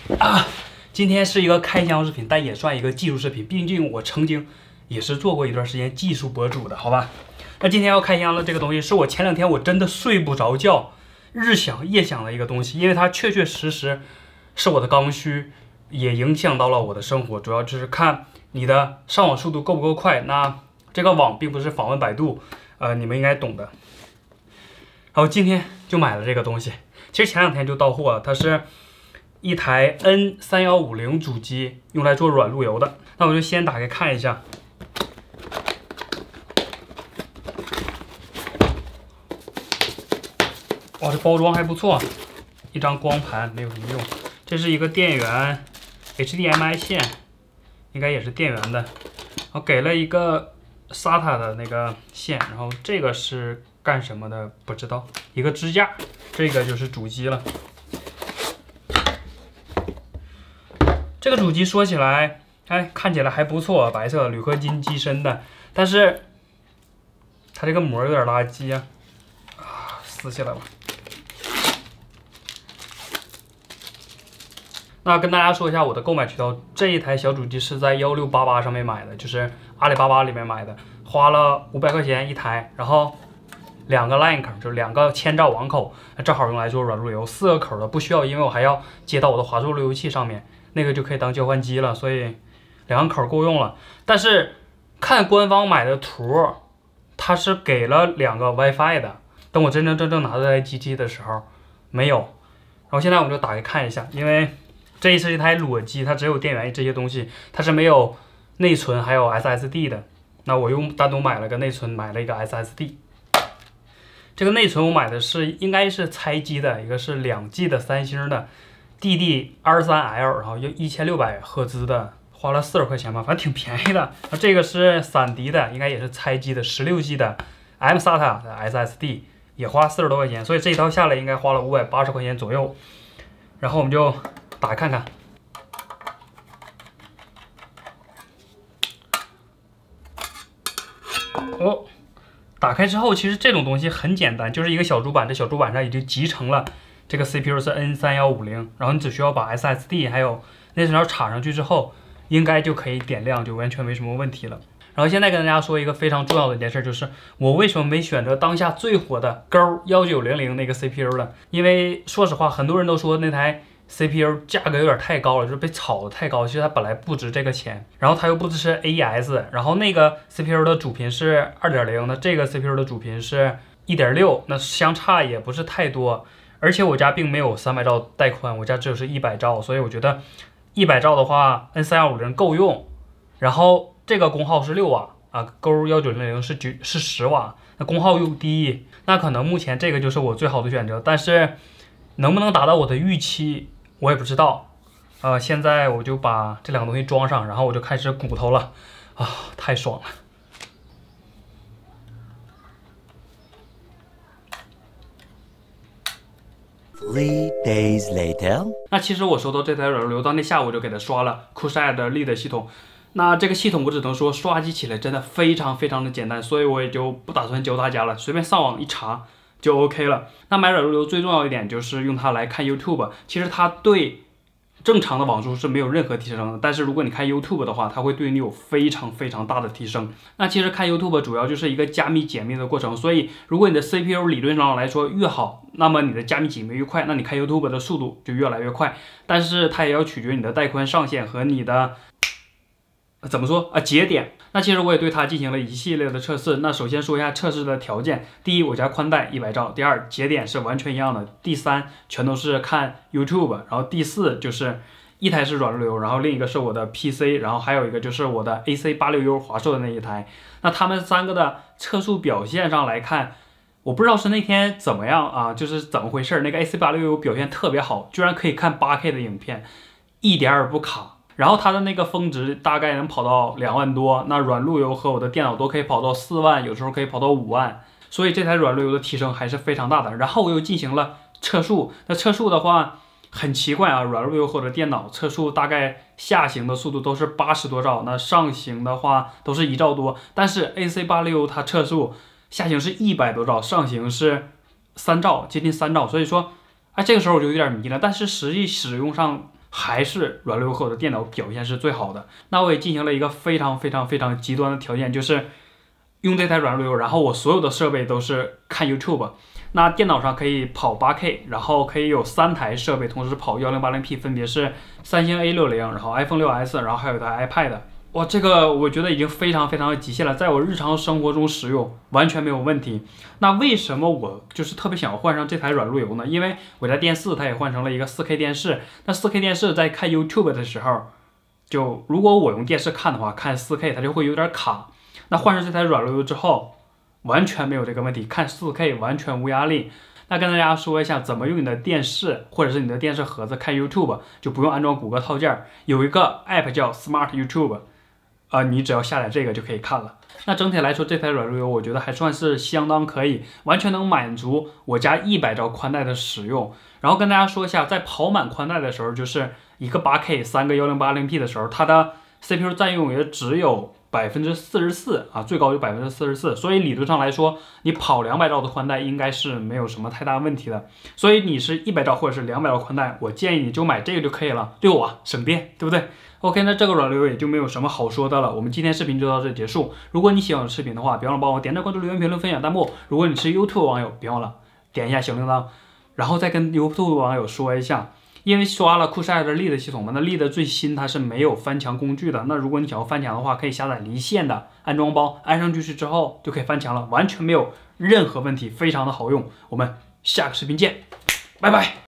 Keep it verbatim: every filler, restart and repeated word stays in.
啊，今天是一个开箱视频，但也算一个技术视频，毕竟我曾经也是做过一段时间技术博主的，好吧？那今天要开箱的这个东西，是我前两天我真的睡不着觉，日想夜想的一个东西，因为它确确实实是我的刚需，也影响到了我的生活，主要就是看你的上网速度够不够快。那这个网并不是访问百度，呃，你们应该懂的。然后今天就买了这个东西，其实前两天就到货了，它是一台 N 三一五零主机，用来做软路由的。那我就先打开看一下。哇，这包装还不错，一张光盘没有什么用。这是一个电源 H D M I 线，应该也是电源的。然后给了一个 S A T A 的那个线，然后这个是干什么的不知道。一个支架，这个就是主机了。这个主机说起来，哎，看起来还不错，白色铝合金机身的，但是它这个膜有点垃圾啊，啊，撕下来吧。那跟大家说一下我的购买渠道，这一台小主机是在一六八八上面买的，就是阿里巴巴里面买的，花了五百块钱一台，然后两个 line 口，就是两个千兆网口，正好用来做软路由。四个口的不需要，因为我还要接到我的华硕路由器上面，那个就可以当交换机了，所以两个口够用了。但是看官方买的图，它是给了两个 WiFi 的，等我真真正正拿到这台机器的时候没有。然后现在我们就打开看一下，因为这是一台裸机，它只有电源这些东西，它是没有内存还有 S S D 的。那我又单独买了个内存，买了一个 S S D。这个内存我买的是应该是拆机的，一个是两 G 的三星的 D D 二十三 L， 然后又一千六百赫兹的，花了四十块钱吧，反正挺便宜的。这个是闪迪的，应该也是拆机的十六 G 的 M S A T A 的 S S D， 也花四十多块钱，所以这一套下来应该花了五百八十块钱左右。然后我们就打开看看。哦，打开之后，其实这种东西很简单，就是一个小主板，这小主板上已经集成了这个 C P U 是 N 三一五零，然后你只需要把 S S D 还有内存条插上去之后，应该就可以点亮，就完全没什么问题了。然后现在跟大家说一个非常重要的一件事，就是我为什么没选择当下最火的勾一九零零那个 C P U 呢？因为说实话，很多人都说那台 C P U 价格有点太高了，就是被炒的太高，其实它本来不值这个钱，然后它又不支持 A E S， 然后那个 C P U 的主频是 二点零， 那这个 C P U 的主频是 一点六， 那相差也不是太多，而且我家并没有三百兆带宽，我家只有是一百兆，所以我觉得一百兆的话 N 三一五零够用，然后这个功耗是六瓦啊，勾一九零零是是十瓦，那功耗又低，那可能目前这个就是我最好的选择，但是能不能达到我的预期我也不知道。呃，现在我就把这两个东西装上，然后我就开始骨头了啊，太爽了。 Three days later， 那其实我收到这台软路由，当天下午就给它刷了酷晒的 Lead 系统。那这个系统我只能说刷机起来真的非常非常的简单，所以我也就不打算教大家了，随便上网一查就 OK 了。那买软路由最重要一点就是用它来看 YouTube， 其实它对正常的网速是没有任何提升的，但是如果你看 YouTube 的话，它会对你有非常非常大的提升。那其实看 YouTube 主要就是一个加密解密的过程，所以如果你的 C P U 理论上来说越好，那么你的加密解密越快，那你看 YouTube 的速度就越来越快。但是它也要取决你的带宽上限和你的怎么说啊节点。那其实我也对它进行了一系列的测试。那首先说一下测试的条件，第一，我家宽带一百兆，第二，节点是完全一样的，第三，全都是看 YouTube， 然后第四就是一台是软路由，然后另一个是我的 P C， 然后还有一个就是我的 A C 八六 U 华硕的那一台。那他们三个的测速表现上来看，我不知道是那天怎么样啊，就是怎么回事，那个 A C 八六 U 表现特别好，居然可以看 八 K 的影片，一点儿不卡。然后它的那个峰值大概能跑到两万多，那软路由和我的电脑都可以跑到四万，有时候可以跑到五万，所以这台软路由的提升还是非常大的。然后我又进行了测速，那测速的话很奇怪啊，软路由和我的电脑测速大概下行的速度都是八十多兆，那上行的话都是一兆多，但是 A C 八六 它测速下行是一百多兆，上行是三兆，接近三兆，所以说哎这个时候我就有点迷了，但是实际使用上还是软路由和我的电脑表现是最好的。那我也进行了一个非常非常非常极端的条件，就是用这台软路由，然后我所有的设备都是看 YouTube。那电脑上可以跑 八 K， 然后可以有三台设备同时跑 一零八零 P， 分别是三星 A 六十， 然后 iPhone 六 S， 然后还有一台 iPad。哇，这个我觉得已经非常非常的极限了，在我日常生活中使用完全没有问题。那为什么我就是特别想要换上这台软路由呢？因为我家电视它也换成了一个 四 K 电视，那 四 K 电视在看 YouTube 的时候，就如果我用电视看的话，看 四 K 它就会有点卡。那换上这台软路由之后，完全没有这个问题，看 四 K 完全无压力。那跟大家说一下怎么用你的电视或者是你的电视盒子看 YouTube， 就不用安装谷歌套件，有一个 app 叫 Smart YouTube。呃，你只要下载这个就可以看了。那整体来说，这台软路由我觉得还算是相当可以，完全能满足我家一百兆宽带的使用。然后跟大家说一下，在跑满宽带的时候，就是一个 八 K 三个 一零八零 P 的时候，它的 C P U 占用也只有百分之四十四啊，最高有百分之四十四。所以理论上来说，你跑两百兆的宽带应该是没有什么太大问题的。所以你是一百兆或者是两百兆宽带，我建议你就买这个就可以了，六瓦省电，对不对？OK， 那这个软路由也就没有什么好说的了。我们今天视频就到这里结束。如果你喜欢我的视频的话，别忘了帮我点赞、关注、留言、评论、分享、弹幕。如果你是 YouTube 网友，别忘了点一下小铃铛，然后再跟 YouTube 网友说一下，因为刷了酷晒的 Lead 系统嘛，那 Lead 最新它是没有翻墙工具的。那如果你想要翻墙的话，可以下载离线的安装包，安上去之后就可以翻墙了，完全没有任何问题，非常的好用。我们下个视频见，拜拜。